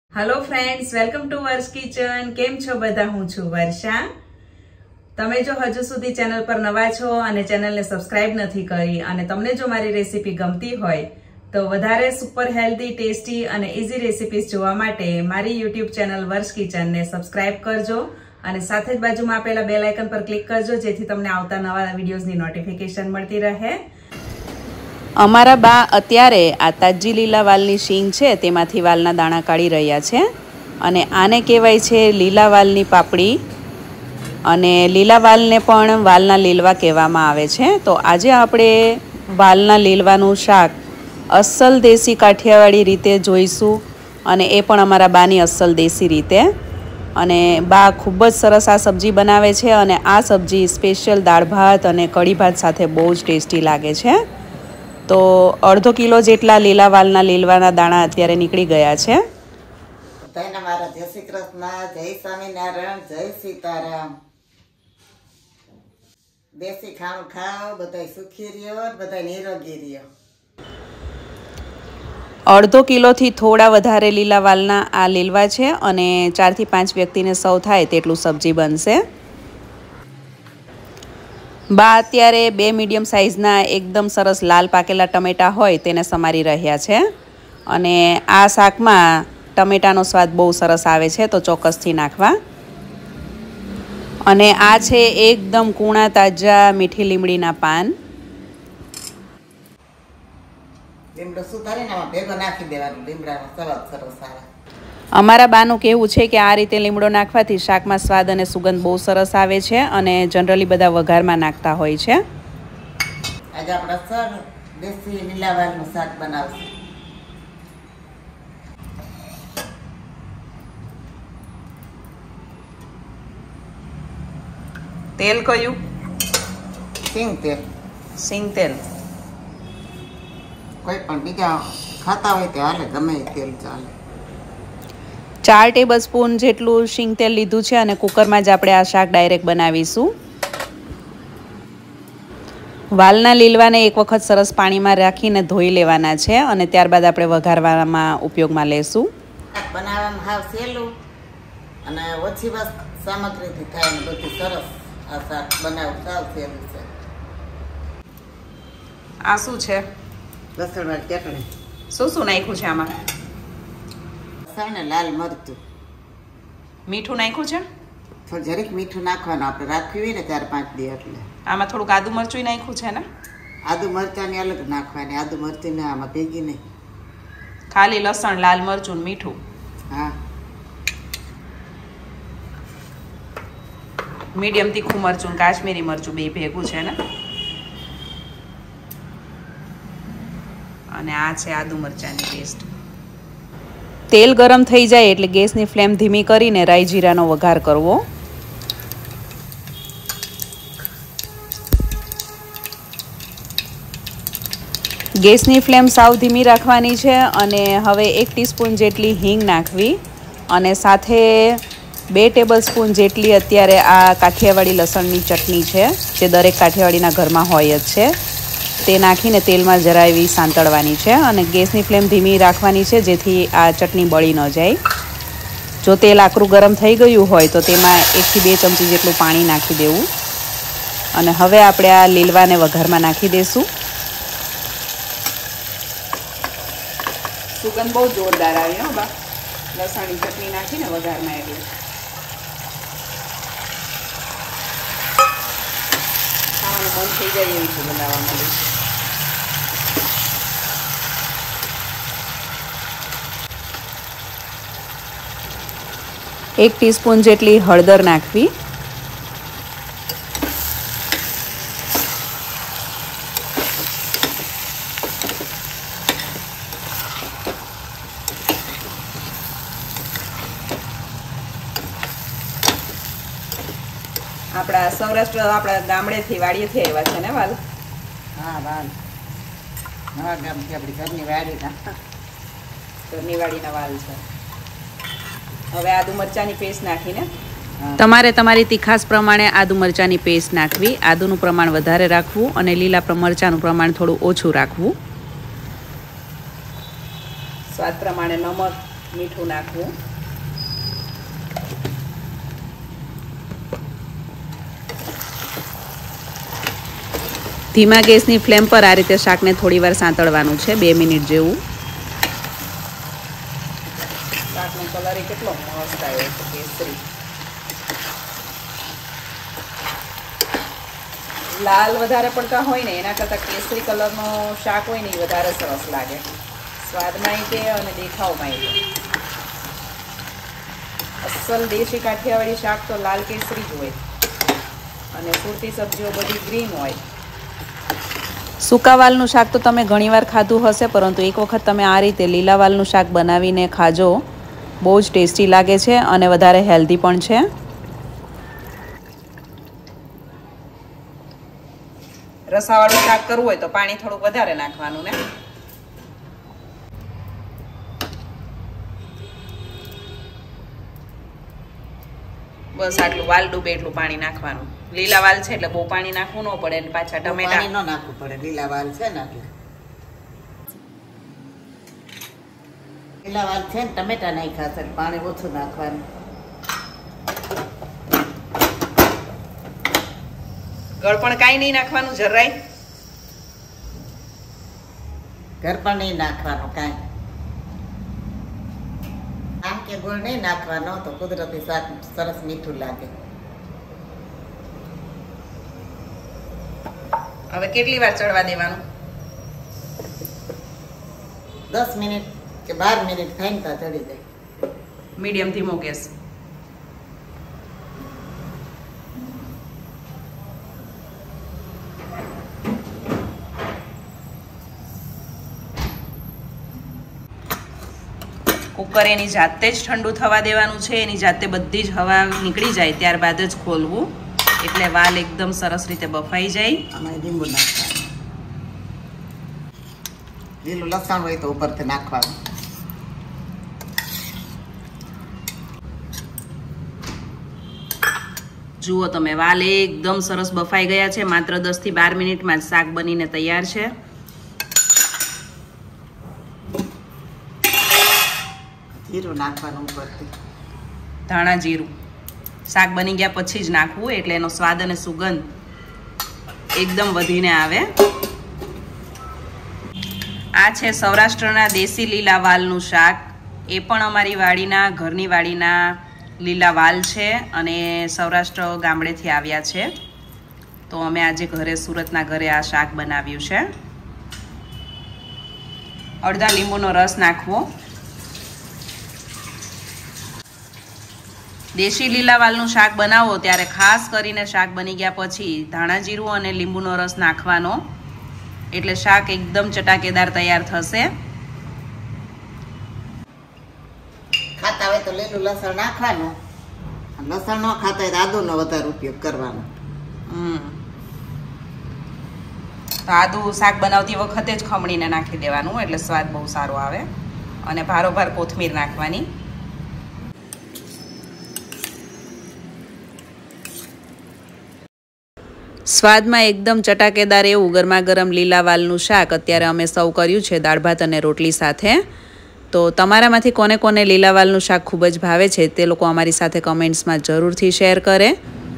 Hello friends, welcome to Varsh kitchen. केम छो बधा? हूँ छू वर्षा। तमे जो हजू सुधी चैनल पर नवा छो अने चैनल ने सब्सक्राइब नहीं करी अने तमने जो मारी रेसिपी गमती होय तो वधारे सुपर हेल्दी, टेस्टी अने इजी रेसिपीज जोवा माटे मारी यूट्यूब चैनल वर्ष किचन ने सब्सक्राइब करजो अने साथे ज बाजुमां आपेला बेल आइकन पर क्लिक करजो जेथी तमने आवता नवा विडियोजनी नोटिफिकेशन मळती रहे। अमारा बा अत्यारे आ ताजी લીલા વાલની શીંગ છે તેમાંથી વાલના દાણા કાઢી રહ્યા છે અને આને કહેવાય છે લીલા વાલની પાપડી અને લીલા વાલને પણ વાલના લીલવા કહેવામાં આવે છે। તો આજે આપણે વાલના લીલવાનું શાક અસલ દેશી કાઠિયાવાડી રીતે જોઈશું અને એ પણ અમારા બાની અસલ દેશી રીતે। અને બા ખૂબ જ સરસ આ સબ્જી બનાવે છે અને આ સબ્જી સ્પેશિયલ દાળ ભાત અને કઢી ભાત સાથે બહુ જ ટેસ્ટી લાગે છે। तो अर्धो किलो जेटला लीला वालना लीलवाना दाणा अत्यारे निकली गया छे। जय श्री कृष्ण, जय स्वामीनारायण, जय सीताराम। देसी खाणु खाओ, बधाय सुखी रहो, बधाय निरोगी रहो। अर्धो किलो थी थोड़ा वधारे लीला वालना आ लीलवा छे अने 4 થી 5 व्यक्तिने सौ थाय तेटलू सब्जी बनशे। बा अत्यारे 2 मीडियम साइजना एकदम सरस लाल पाकेला टमेटा होय तेने समारी रह्या छे अने आ शाकमां टमेटानो स्वाद बहु सरस आवे छे तो चोक्कसथी नाखवा। अने आ छे एकदम कूणा ताजा मीठी લીમડીના पान। લીમડો સુધારીને આમાં ભેગો નાખી દેવાનો, લીમડાનો સ્વાદ સરસ આવે। અમારા બાનું કહેવું છે કે આ રીતે લીમડો નાખવાથી શાકમાં સ્વાદ અને સુગંધ બહુ સરસ આવે છે અને જનરલી બધા વઘારમાં નાખતા હોય છે। આજે આપણે સર દેશી લીલા વાલનું શાક બનાવશું। તેલ કયું? સિંગ તેલ। સિંગ તેલ કોઈ પણ બીજા ખાતા હોય તો હાલે, ગમે એ તેલ ચાલે। 4 ટેબલસ્પૂન જેટલું શીંગ તેલ લીધું છે અને કુકરમાં જ આપણે આ શાક ડાયરેક્ટ બનાવીશું। વાલના લીલવાને એક વખત સરસ પાણીમાં રાખીને ધોઈ લેવાના છે અને ત્યારબાદ આપણે વઘારવામાં ઉપયોગમાં લેશું। બનાવવામાં હાવ સહેલું અને ઓછી સામગ્રીથી થાય ને બધું સરસ આ શાક બનાવવું સાવ સહેલું છે। આ શું છે? લસણવાળી ચટણી। શું નાખ્યું છે આમાં? ને લાલ મરચું, મીઠું નાખ્યું છે? થોડું જરીક મીઠું નાખવાનું, આપણે રાખવી હોય ને 4-5 દી એટલે। આમાં થોડુંક આદુ મરચું નાખ્યું છે ને? આદુ મરચાંની અલગ નાખવાની, આદુ મરચી ને આમાં ભેગી નહીં, ખાલી લસણ, લાલ મરચું, મીઠું। હા, મીડિયમ તીખું મરચું, કાશ્મીરી મરચું બે ભેગું છે ને? અને આ છે આદુ મરચાંની પેસ્ટ। तेल गरम थई जाए एटले गैसनी फ्लेम धीमी करीने राई जीरानो वघार करवो। गैसनी फ्लेम साव धीमी राखवानी छे अने हवे 1 टीस्पून जेटली हींग नाखवी अने साथे 2 टेबलस्पून जेटली अत्यारे आ काठियावाड़ी लसणनी चटनी छे जे दरेक काठियावाड़ीना घरमां होय ज छे ते नाखीने तेलमां जरा एवी सांतळवानी छे अने गैसनी फ्लेम धीमी राखवानी छे जेथी आ चटनी बળી न जाय। जो तेल आकरू गरम थई गयुं होय तो तेमां 1 થી 2 चमची जेटલું पाणी नाखी देवुं अने हवे आपणे आ લીલવાને વઘારમાં નાખી देशुं। सुगंध बहुत जोरदार आवी हो बा, लसणनी चटनी नाखीने वघाરમાં એટલે ખાવાનું મન થઈ જાય એવી છે બનાવવા માટે। 1 ટીસ્પૂન જેટલી હળદર નાખવી, આપણા સૌરાષ્ટ્ર આપણા ગામડેથી વાડીએથી આવ્યા છે ને વાલ? હા, વાલ નવા ગામથી આપણી ઘરની વાડીના વાલ છે। હવે આદુ મરચાંની પેસ્ટ નાખીને તમારે તમારી તીખાસ પ્રમાણે આદુ મરચાંની પેસ્ટ નાખવી। આદુનું પ્રમાણ વધારે રાખવું અને લીલા મરચાંનું પ્રમાણ થોડું ઓછું રાખવું। સ્વાદ પ્રમાણે નમક મીઠું નાખવું. ધીમા ગેસની ફ્લેમ પર આ રીતે શાકને થોડીવાર સાંતળવાનું છે, 2 મિનિટ જેવું. શાકનો કલર કેટલો મસ્ત આવ્યો છે, કેસરી. લાલ વધારે પડતા હોય ને એના કરતાં કેસરી કલરનો શાક હોય ને એ વધારે સરસ લાગે, સ્વાદમાં તે અને દેખાવમાં તે. અસલ દેશી કાઠિયાવાડી શાક તો લાલ કેસરી જ હોય અને સુરતી સબ્જીઓ બધી ગ્રીન હોય. સૂકા વાલનું શાક તો તમે ઘણીવાર ખાધું હશે, પરંતુ એક વખત તમે આ રીતે લીલા વાલનું શાક બનાવીને ખાજો, બહુ જ ટેસ્ટી લાગે છે અને વધારે હેલ્ધી પણ છે. રસાવાળું શાક કરવું હોય તો પાણી થોડું વધારે નાખવાનું ને. બસ આટલું વાલ ડૂબે એટલું પાણી નાખવાનું. લીલા વાલ છે એટલે બહુ પાણી નાખવું ન પડે અને પાછા ટમેટા પાણી ન નાખવું પડે, લીલા વાલ છે ને એટલે. લીલા વાલ છે ને ટમેટા નાખ્યા છે, પાણી ઓછું નાખવાનું. ગળપણ કાંઈ નહીં નાખવાનું જરાય. ગળપણ નહીં નાખવાનું કાંઈ. આમ કે ગોળ નહીં નાખવાનો તો કુદરતી શાક સરસ મીઠું લાગે. હવે કેટલી વાર ચડવા દેવાનું? 10 મિનિટ કે 12 મિનિટ થાય ને તો ચડી જાય. મીડિયમ ધીમો ગેસ. કુકર એની જાતે જ ઠંડુ થવા દેવાનું છે, એની જાતે બધી જ હવા નીકળી જાય ત્યારબાદ જ ખોલવું, એટલે વાલ એકદમ સરસ રીતે બફાઈ જાય. આમાં લીંબુ નાખવાનું, લીલું લસણ હોય તો ઉપરથી નાખવાનું. જુઓ તમે, વાલ એકદમ સરસ બફાઈ ગયા છે. માત્ર 10 થી 12 મિનિટમાં જ શાક બનીને તૈયાર છે. જીરું નાખવાનું ઉપરથી, ધાણા જીરું શાક બની ગયા પછી જ નાખવું, એટલે એનો સ્વાદ અને સુગંધ એકદમ વધીને આવે. આ છે સૌરાષ્ટ્રના દેશી લીલા વાલનું શાક. એ પણ અમારી વાડીના, ઘરની વાડીના લીલા વાલ છે અને સૌરાષ્ટ્ર ગામડેથી આવ્યા છે. તો અમે આજે ઘરે, સુરતના ઘરે આ શાક બનાવ્યું છે. અડધા લીંબુનો રસ નાખવો. દેશી લીલા વાલનું શાક બનાવો ત્યારે ખાસ કરીને શાક બની ગયા પછી ધાણા જીરું અને લીંબુનો રસ નાખવાનો, એટલે શાક એકદમ ચટાકેદાર તૈયાર થશે. ખાતા હોય તો લીલું લસણ નાખવાનું, લસણ ન ખાતા હોય તો આદુનો વધારે ઉપયોગ કરવાનો. તો આદુ શાક બનાવતી વખતે જ ખમણીને નાખી દેવાનું, એટલે સ્વાદ બહુ સારો આવે. અને ભારોભાર કોથમીર નાખવાની. સ્વાદમાં એકદમ ચટાકેદાર એવું ગરમા ગરમ લીલા વાલનું શાક અત્યારે અમે સર્વ કર્યું છે દાળ ભાત અને રોટલી સાથે. તો તમારામાંથી કોને કોને લીલા વાલનું શાક ખૂબ જ ભાવે છે તે લોકો અમારી સાથે કમેન્ટ્સમાં જરૂરથી શેર કરે.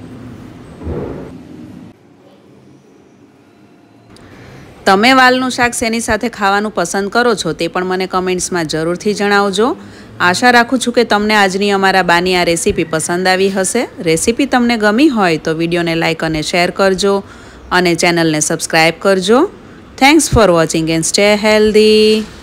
તમે વાલનું શાક શેની સાથે ખાવાનું પસંદ કરો છો તે પણ મને કમેન્ટ્સમાં જરૂરથી જણાવજો. આશા રાખું છું કે તમને આજની અમારા બાની આ રેસીપી પસંદ આવી હશે. રેસીપી તમને ગમી હોય તો વિડીયોને લાઇક અને શેર કરજો અને ચેનલને સબસ્ક્રાઈબ કરજો. Thanks for watching and stay healthy.